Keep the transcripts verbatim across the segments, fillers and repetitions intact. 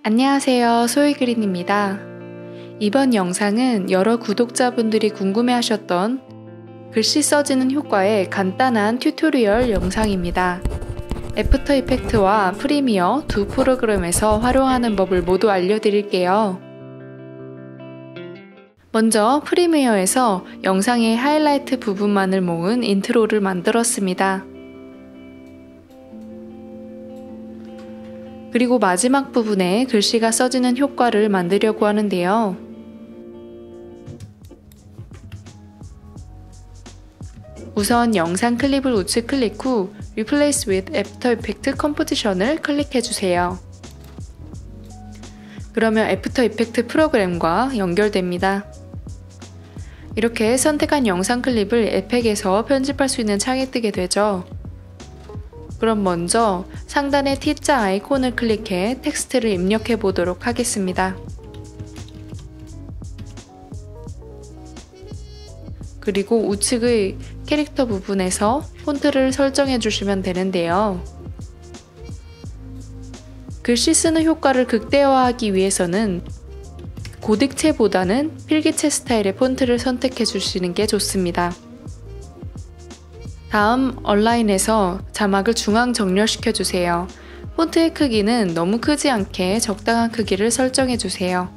안녕하세요, 소희그린입니다. 이번 영상은 여러 구독자분들이 궁금해하셨던 글씨 써지는 효과의 간단한 튜토리얼 영상입니다. 애프터 이펙트와 프리미어 두 프로그램에서 활용하는 법을 모두 알려드릴게요. 먼저 프리미어에서 영상의 하이라이트 부분만을 모은 인트로를 만들었습니다. 그리고 마지막 부분에 글씨가 써지는 효과를 만들려고 하는데요. 우선 영상 클립을 우측 클릭 후 Replace with After Effects Composition을 클릭해주세요. 그러면 애프터 이펙트 프로그램과 연결됩니다. 이렇게 선택한 영상 클립을 에펙에서 편집할 수 있는 창이 뜨게 되죠. 그럼 먼저 상단의 T자 아이콘을 클릭해 텍스트를 입력해 보도록 하겠습니다. 그리고 우측의 캐릭터 부분에서 폰트를 설정해 주시면 되는데요. 글씨 쓰는 효과를 극대화하기 위해서는 고딕체보다는 필기체 스타일의 폰트를 선택해 주시는 게 좋습니다. 다음 얼라인에서 자막을 중앙 정렬시켜 주세요. 폰트의 크기는 너무 크지 않게 적당한 크기를 설정해 주세요.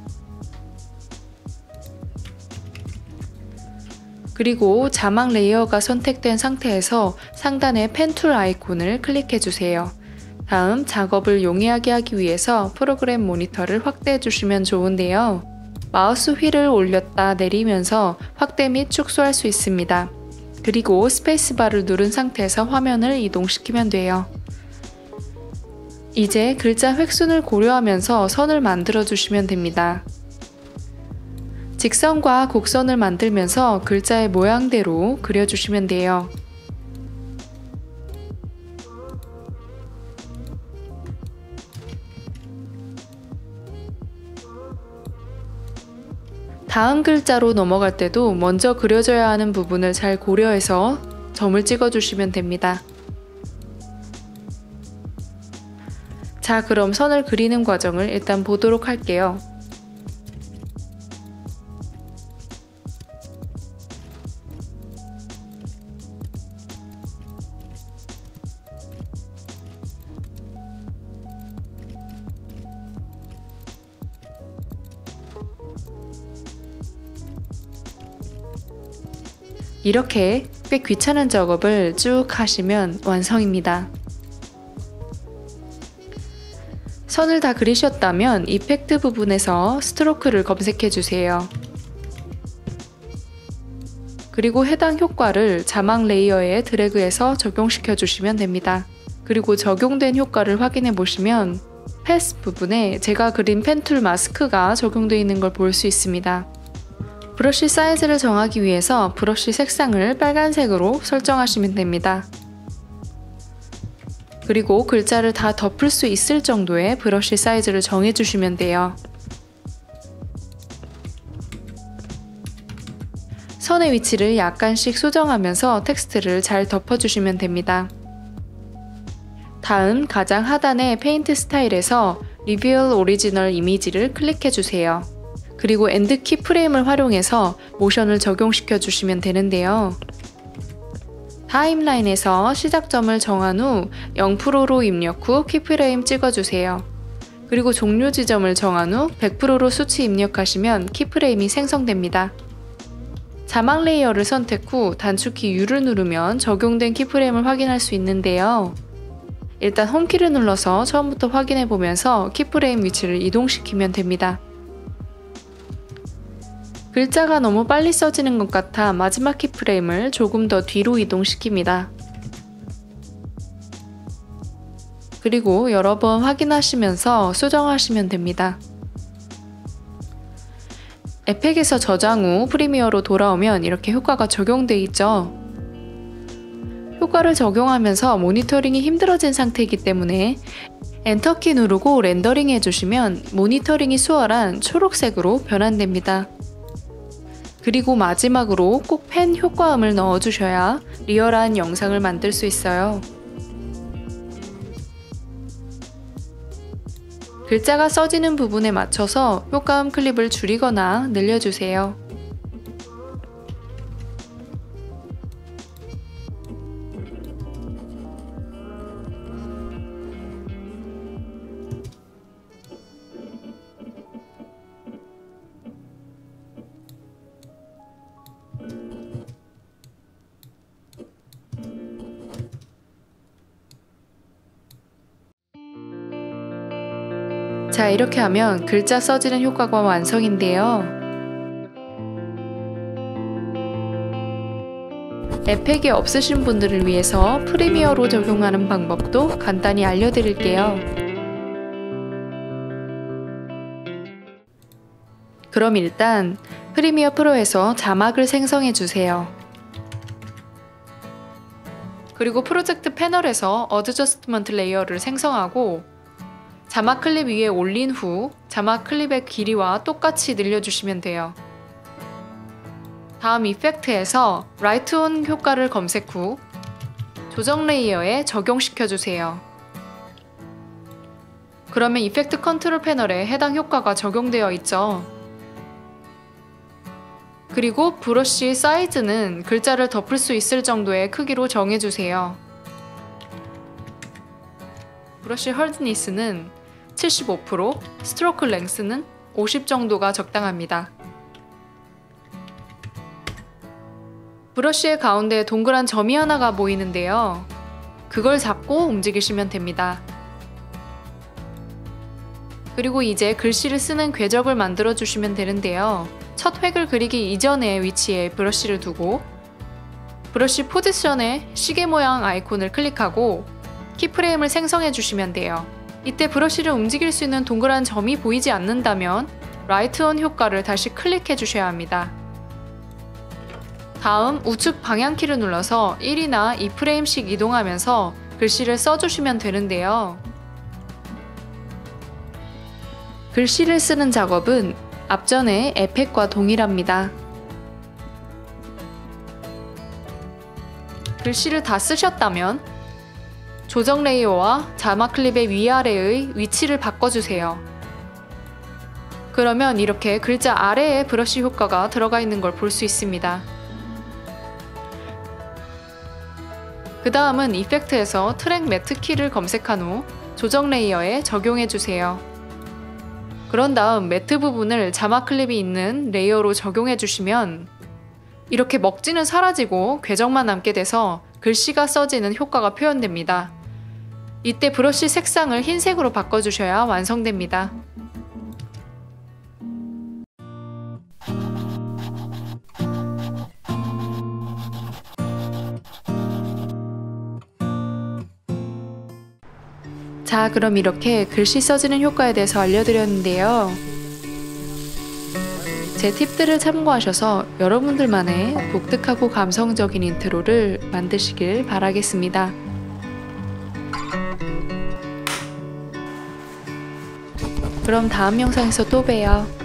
그리고 자막 레이어가 선택된 상태에서 상단의 펜툴 아이콘을 클릭해 주세요. 다음 작업을 용이하게 하기 위해서 프로그램 모니터를 확대해 주시면 좋은데요. 마우스 휠을 올렸다 내리면서 확대 및 축소할 수 있습니다. 그리고 스페이스바를 누른 상태에서 화면을 이동시키면 돼요. 이제 글자 획순을 고려하면서 선을 만들어 주시면 됩니다. 직선과 곡선을 만들면서 글자의 모양대로 그려주시면 돼요. 다음 글자로 넘어갈 때도 먼저 그려져야 하는 부분을 잘 고려해서 점을 찍어주시면 됩니다. 자, 그럼 선을 그리는 과정을 일단 보도록 할게요. 이렇게 꽤 귀찮은 작업을 쭉 하시면 완성입니다. 선을 다 그리셨다면 이펙트 부분에서 스트로크를 검색해 주세요. 그리고 해당 효과를 자막 레이어에 드래그해서 적용시켜 주시면 됩니다. 그리고 적용된 효과를 확인해 보시면 패스 부분에 제가 그린 펜툴 마스크가 적용되어 있는 걸 볼 수 있습니다. 브러쉬 사이즈를 정하기 위해서 브러쉬 색상을 빨간색으로 설정하시면 됩니다. 그리고 글자를 다 덮을 수 있을 정도의 브러쉬 사이즈를 정해주시면 돼요. 선의 위치를 약간씩 수정하면서 텍스트를 잘 덮어주시면 됩니다. 다음 가장 하단의 페인트 스타일에서 Reveal Original Image를 클릭해주세요. 그리고 엔드 키프레임을 활용해서 모션을 적용시켜 주시면 되는데요. 타임라인에서 시작점을 정한 후 영 퍼센트로 입력 후 키프레임 찍어주세요. 그리고 종료 지점을 정한 후 백 퍼센트로 수치 입력하시면 키프레임이 생성됩니다. 자막 레이어를 선택 후 단축키 U를 누르면 적용된 키프레임을 확인할 수 있는데요. 일단 홈키를 눌러서 처음부터 확인해 보면서 키프레임 위치를 이동시키면 됩니다. 글자가 너무 빨리 써지는 것 같아 마지막 키프레임을 조금 더 뒤로 이동시킵니다. 그리고 여러 번 확인하시면서 수정하시면 됩니다. 에펙에서 저장 후 프리미어로 돌아오면 이렇게 효과가 적용되어 있죠. 효과를 적용하면서 모니터링이 힘들어진 상태이기 때문에 엔터키 누르고 렌더링 해주시면 모니터링이 수월한 초록색으로 변환됩니다. 그리고 마지막으로 꼭 펜 효과음을 넣어주셔야 리얼한 영상을 만들 수 있어요. 글자가 써지는 부분에 맞춰서 효과음 클립을 줄이거나 늘려주세요. 자, 이렇게 하면 글자 써지는 효과가 완성인데요. 에펙이 없으신 분들을 위해서 프리미어로 적용하는 방법도 간단히 알려드릴게요. 그럼 일단 프리미어 프로에서 자막을 생성해 주세요. 그리고 프로젝트 패널에서 어드저스트먼트 레이어를 생성하고 자막 클립 위에 올린 후 자막 클립의 길이와 똑같이 늘려주시면 돼요. 다음 이펙트에서 라이트 온 효과를 검색 후 조정 레이어에 적용시켜주세요. 그러면 이펙트 컨트롤 패널에 해당 효과가 적용되어 있죠. 그리고 브러쉬 사이즈는 글자를 덮을 수 있을 정도의 크기로 정해주세요. 브러쉬 헐드니스는 칠십오 퍼센트, 스트로크 랭스는 오십 정도가 적당합니다. 브러쉬의 가운데에 동그란 점이 하나가 보이는데요. 그걸 잡고 움직이시면 됩니다. 그리고 이제 글씨를 쓰는 궤적을 만들어 주시면 되는데요. 첫 획을 그리기 이전의 위치에 브러쉬를 두고 브러쉬 포지션에 시계 모양 아이콘을 클릭하고 키프레임을 생성해 주시면 돼요. 이때 브러쉬를 움직일 수 있는 동그란 점이 보이지 않는다면 라이트 온 효과를 다시 클릭해 주셔야 합니다. 다음 우측 방향키를 눌러서 일이나 이 프레임씩 이동하면서 글씨를 써주시면 되는데요. 글씨를 쓰는 작업은 앞전의 에펙과 동일합니다. 글씨를 다 쓰셨다면 조정 레이어와 자막 클립의 위아래의 위치를 바꿔주세요. 그러면 이렇게 글자 아래에 브러쉬 효과가 들어가 있는 걸 볼 수 있습니다. 그 다음은 이펙트에서 트랙 매트 키를 검색한 후 조정 레이어에 적용해주세요. 그런 다음 매트 부분을 자막 클립이 있는 레이어로 적용해주시면 이렇게 먹지는 사라지고 궤적만 남게 돼서 글씨가 써지는 효과가 표현됩니다. 이때 브러쉬 색상을 흰색으로 바꿔주셔야 완성됩니다. 자, 그럼 이렇게 글씨 써지는 효과에 대해서 알려드렸는데요. 제 팁들을 참고하셔서 여러분들만의 독특하고 감성적인 인트로를 만드시길 바라겠습니다. 그럼 다음 영상에서 또 봬요.